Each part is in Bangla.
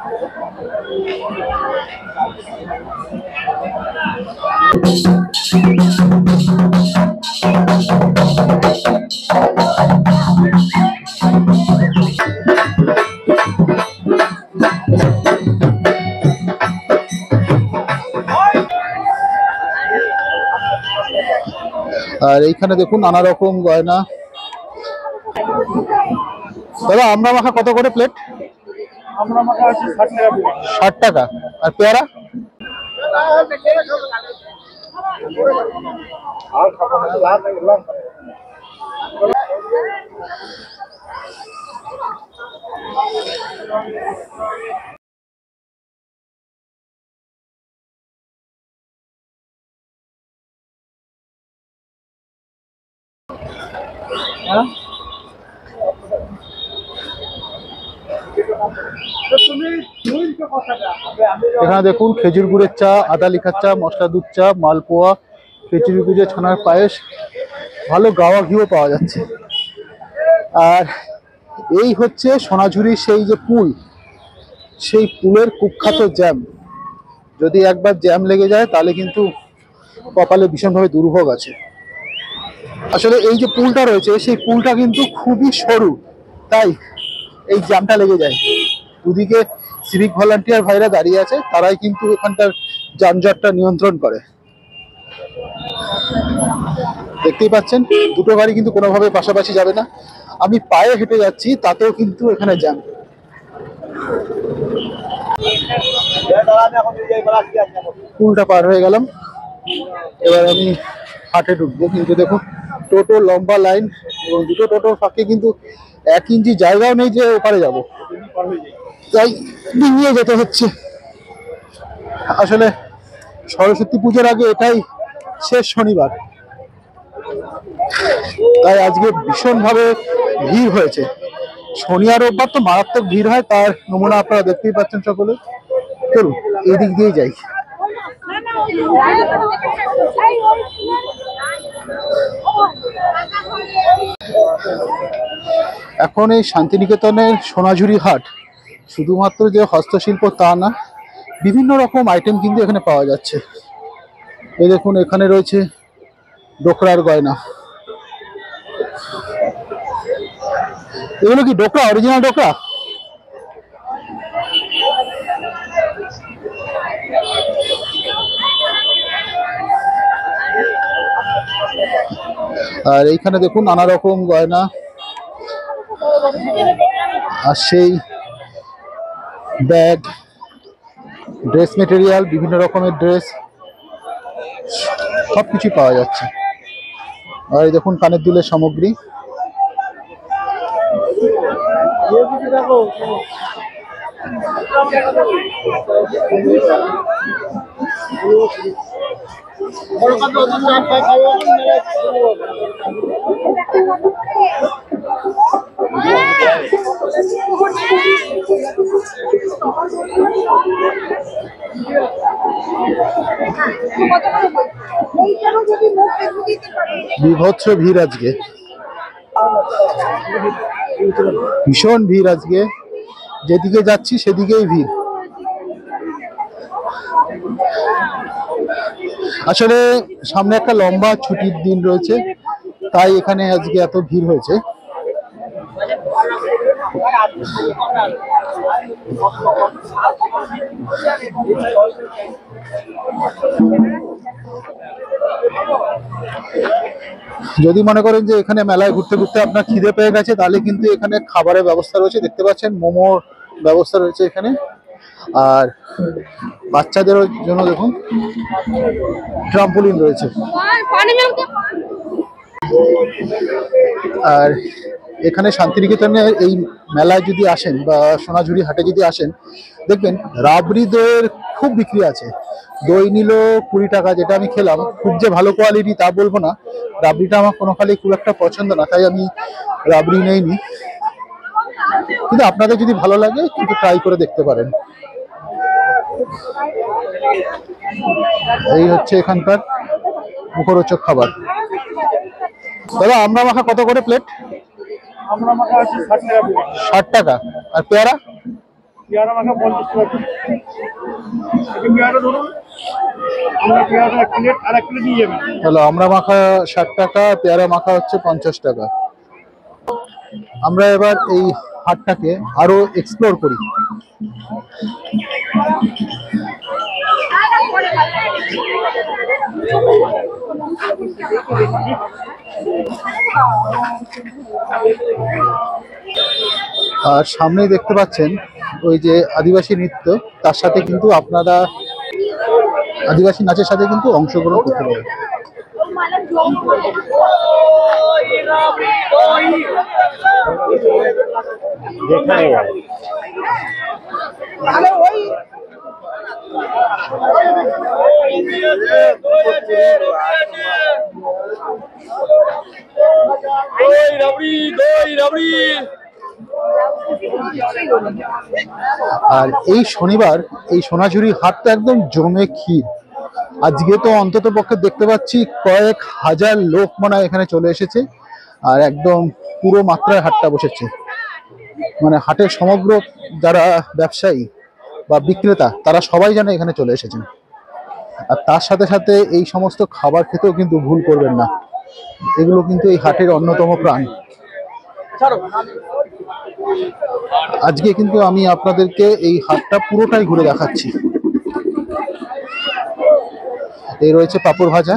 আর এইখানে দেখুন নানা রকম গয়না। দাদা আমরা মাখা কত করে প্লেট? আমরা মাখা আছে 60 টাকা প্লেট। 60 টাকা। আর পেয়ারা? আর খাবো না, লাভ লাভ। এখানে দেখুন খেজুর গুড়ের চা, আদা লিখার চা, মশলা দুধ চা, মালপোয়া, খেজুরি গুজে ছানার পায়েস, ভালো গাওয়া ঘিও পাওয়া যাচ্ছে। আর এই হচ্ছে সোনাঝুরির সেই যে পুল, সেই পুলের কুখ্যাত জ্যাম। যদি একবার জ্যাম লেগে যায় তাহলে কিন্তু কপালে ভীষণভাবে দুর্ভোগ আছে। আসলে এই যে পুলটা রয়েছে সেই পুলটা কিন্তু খুবই সরু, তাই এই জ্যামটা লেগে যায়। দুদিকে সিভিক ভলান্টিয়ার ভাইরা দাঁড়িয়ে আছে, তারাই কিন্তু এখানকার যানজটটা নিয়ন্ত্রণ করে। দেখতেই পাচ্ছেন দুটো গাড়ি কিন্তু কোনোভাবে পাশাপাশি যাবে না। আমি পায়ে হেঁটে যাচ্ছি, তাতেও কিন্তু এখানে জ্যাম। পুলটা পার হয়ে গেলাম, এবার আমি হাটে ঢুকবো। কিন্তু দেখুন টোটো লম্বা লাইন, এবং দুটো টোটোর ফাঁকে কিন্তু 1 ইঞ্চি জায়গাও নেই যে ওপারে যাবো, তাই ডিঙিয়ে যেতে হচ্ছে। আসলে সরস্বতী পুজোর আগে এটাই শেষ শনিবার, তাই আজকে ভীষণভাবে ভিড় হয়েছে। শনি আর রোববার তো মারাত্মক ভিড় হয়, তার নমুনা আপনারা দেখতেই পাচ্ছেন সকলে। চলুন এই দিক দিয়ে যাই। এখন এই শান্তিনিকেতনের সোনাঝুরি হাট শুধুমাত্র যে হস্তশিল্প তা না, বিভিন্ন রকম আইটেম কিন্তু এখানে পাওয়া যাচ্ছে। এই দেখুন এখানে রয়েছে ডোকরার গয়না। এগুলো কি ডোকরা, অরিজিনাল ডোকরা? আর এইখানে দেখুন নানা রকম গয়না, আর সেই ব্যাগ, ড্রেস মেটেরিয়াল, বিভিন্ন রকমের ড্রেস, সবকিছু পাওয়া যাচ্ছে। আর এই দেখুন কানের দুলের সামগ্রী। বিভৎস ভিড় আজকে, ভীষণ ভিড় আজকে, যেদিকে যাচ্ছি সেদিকেই ভিড়। আসলে সামনে একটা লম্বা ছুটির দিন রয়েছে, তাই এখানে আজকে এত ভিড় হয়েছে। যদি মনে করেন যে এখানে মেলায় ঘুরতে ঘুরতে আপনার খিদে পেয়ে গেছে, তাহলে কিন্তু এখানে খাবারের ব্যবস্থা রয়েছে। দেখতে পাচ্ছেন মোমোর ব্যবস্থা রয়েছে এখানে। আর বাচ্চাদের জন্য দেখুন ট্রাম্পোলিন রয়েছে। আর এখানে শান্তিনিকেতনের এই মেলায় যদি আসেন বা সোনাঝুরি হাটে যদি আসেন, দেখবেন রাবড়ি দইয়ের খুব বিক্রি আছে। দই নিল 20 টাকা, যেটা আমি খেলাম, খুব যে ভালো কোয়ালিটি তা বলবো না। রাবড়িটা আমার কোনোখানে খুব একটা পছন্দ না, তাই আমি রাবড়ি নেইনি। কিন্তু আপনাদের যদি ভালো লাগে কিন্তু ট্রাই করে দেখতে পারেন। এই হচ্ছে এখানকার মুখরোচক খাবার। দাদা আমরা মাখা কত করে প্লেট? আমরা মাখা আছে 60 টাকা প্লেট। 60 টাকা। আর পেয়ারা? পেয়ারা মাখা 50 টাকা পিস। এই পেয়ারা ধরুন, আমরা পেয়ারা এক প্লেট আর এক প্লেট নিয়ে যাবেন। তাহলে আমরা মাখা 60 টাকা, পেয়ারা মাখা হচ্ছে 50 টাকা। আমরা এবার এই হাটটাকে আরো এক্সপ্লোর করি। আর সামনেই দেখতে পাচ্ছেন ওই যে আদিবাসী নৃত্য, তার সাথে কিন্তু আপনারা আদিবাসী নাচের সাথে কিন্তু অংশগ্রহণ করতে পারেন। আর এই শনিবার এই সোনাঝুরি হাটটা একদম জমে ক্ষীর। আজকে তো অন্তত পক্ষে দেখতে পাচ্ছি কয়েক হাজার লোক মনে হয় এখানে চলে এসেছে, আর একদম পুরো মাত্রায় হাটটা বসেছে। মানে হাটের সমগ্র যারা ব্যবসায়ী বা বিক্রেতা তারা সবাই যেন এখানে চলে এসেছেন। আর তার সাথে সাথে এই সমস্ত খাবার খেতেও কিন্তু ভুল করবেন না, এগুলো কিন্তু এই হাটের অন্যতম প্রাণ। আজকে কিন্তু আমি আপনাদেরকে এই হাটটা পুরোটাই ঘুরে দেখাচ্ছি। এই রয়েছে পাঁপড় ভাজা,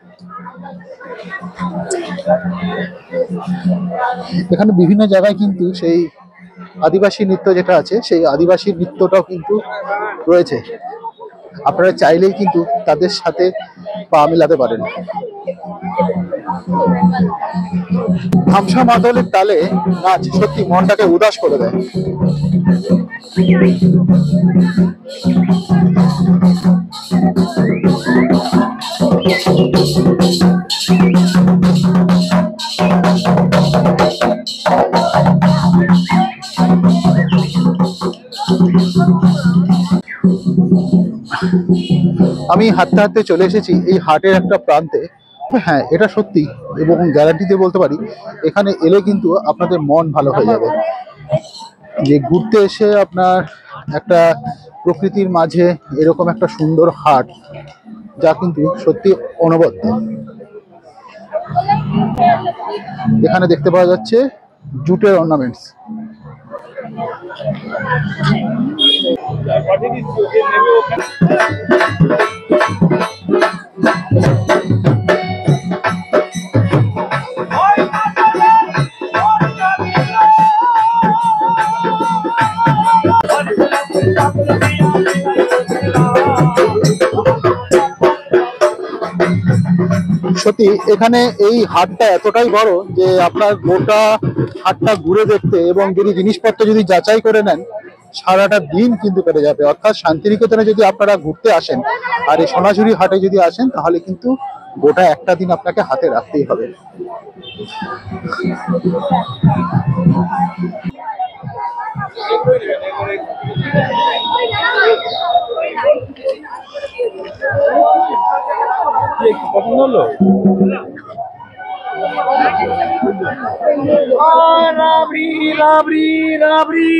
এখানে বিভিন্ন জায়গায় কিন্তু সেই আদিবাসী নৃত্য যেটা আছে সেই আদিবাসী নৃত্যটাও কিন্তু রয়েছে। আপনারা চাইলেই কিন্তু তাদের সাথে পা মেলাতে পারেন। ধামসা মাদলের তালে নাচ সত্যি মনটাকে উদাস করে দেয়। আমি হাঁটতে হাঁটতে চলে এসেছি এই হাটের একটা প্রান্তে। হ্যাঁ, এটা সত্যি এবং গ্যারান্টি দিয়ে বলতে পারি এখানে এলে কিন্তু আপনাদের মন ভালো হয়ে যাবে। যে ঘুরতে এসে আপনার একটা প্রকৃতির মাঝে এরকম একটা সুন্দর হাট, যা কিন্তু সত্যি অনবদ্য। এখানে দেখতে পাওয়া যাচ্ছে জুটের অর্নামেন্টস। সত্যি এখানে এই হাটটা এতটাই বড় যে আপনার গোটা হাটটা ঘুরে দেখতে এবং যদি জিনিসপত্র যদি যাচাই করে নেন সারাটা দিন কিন্তু কেটে যাবে। অর্থাৎ শান্তিনিকেতনে যদি আপনারা ঘুরতে আসেন আর এই সোনাঝুরি হাটে যদি আসেন তাহলে কিন্তু গোটা একটা দিন আপনাকে হাতে রাখতেই হবে। পছন্দ হলো? রাবড়ি রাবড়ি রাবড়ি।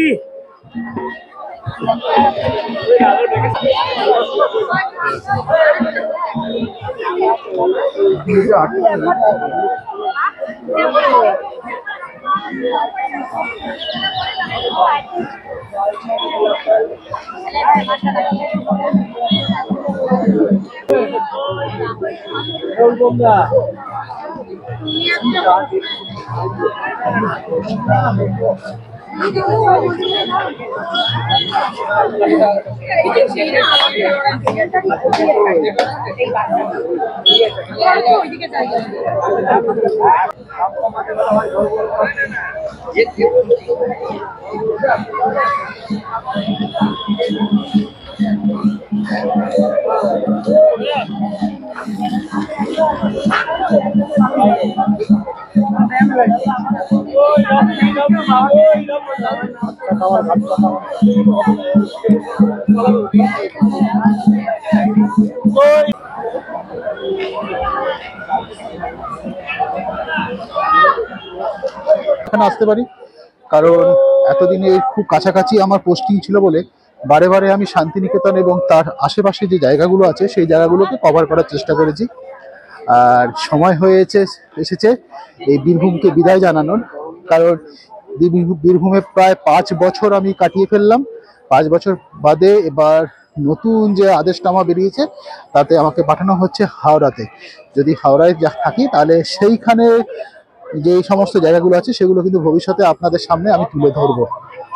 এখানে আসতে পারি কারণ এত এতদিনে খুব কাছাকাছি আমার পোস্টিং ছিল বলে বারে বারে আমি শান্তিনিকেতন এবং তার আশেপাশে যে জায়গাগুলো আছে সেই জায়গাগুলোকে কভার করার চেষ্টা করেছি। আর সময় এসেছে এই বীরভূমকে বিদায় জানানোর। কারণ বীরভূমে প্রায় 5 বছর আমি কাটিয়ে ফেললাম। 5 বছর বাদে এবার নতুন যে আদেশনামা বেরিয়েছে তাতে আমাকে পাঠানো হচ্ছে হাওড়াতে। যদি হাওড়ায় থাকি তাহলে সেইখানে যে সমস্ত জায়গাগুলো আছে সেগুলো কিন্তু ভবিষ্যতে আপনাদের সামনে আমি তুলে ধরবো।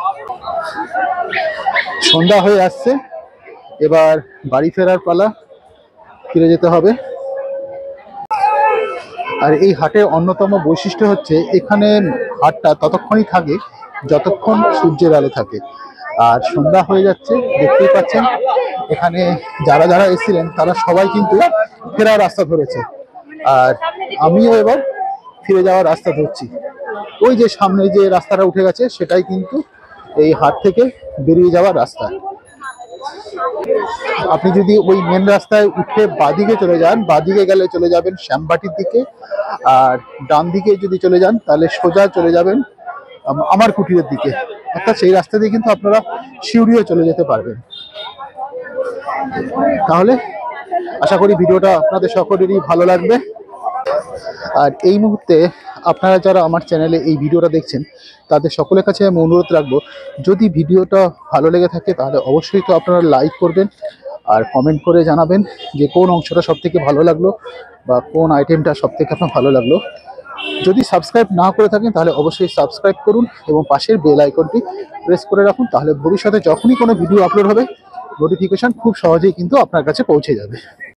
সন্ধ্যা হয়ে আসছে, এবার বাড়ি ফেরার পালা, ফিরে যেতে হবে। আর এই হাটের অন্যতম বৈশিষ্ট্য হচ্ছে এখানে হাটটা ততক্ষণই থাকে যতক্ষণ সূর্যের আলো থাকে। আর সন্ধ্যা হয়ে যাচ্ছে, দেখতেই পাচ্ছেন এখানে যারা যারা এসেছিলেন তারা সবাই কিন্তু ফেরার রাস্তা ধরেছে। আর আমিও এবার ফিরে যাওয়ার রাস্তা ধরছি। ওই যে সামনে যে রাস্তাটা উঠে গেছে সেটাই কিন্তু এই হাট থেকে বেরিয়ে যাওয়ার রাস্তা। আপনি যদি ওই মেন রাস্তায় উঠে বাঁদিকে চলে যান, বাঁদিকে গেলে চলে যাবেন শ্যামবাটির দিকে, আর ডান দিকে যদি চলে যান তাহলে সোজা চলে যাবেন আমার কুটিরের দিকে। অর্থাৎ সেই রাস্তা দিয়ে কিন্তু আপনারা শিউরিও চলে যেতে পারবেন। তাহলে আশা করি ভিডিওটা আপনাদের সকলেরই ভালো লাগবে। আর এই মুহূর্তে আপনারা যারা আমার চ্যানেলে এই ভিডিওটা দেখছেন তাদের সকলের কাছে আমি অনুরোধ রাখবো, যদি ভিডিওটা ভালো লেগে থাকে তাহলে অবশ্যই তো আপনারা লাইক করবেন আর কমেন্ট করে জানাবেন যে কোন অংশটা সবথেকে ভালো লাগলো বা কোন আইটেমটা সবথেকে আপনার ভালো লাগলো। যদি সাবস্ক্রাইব না করে থাকেন তাহলে অবশ্যই সাবস্ক্রাইব করুন এবং পাশের বেল আইকনটি প্রেস করে রাখুন। তাহলে ভবিষ্যতে যখনই কোনো ভিডিও আপলোড হবে নোটিফিকেশন খুব সহজেই কিন্তু আপনার কাছে পৌঁছে যাবে।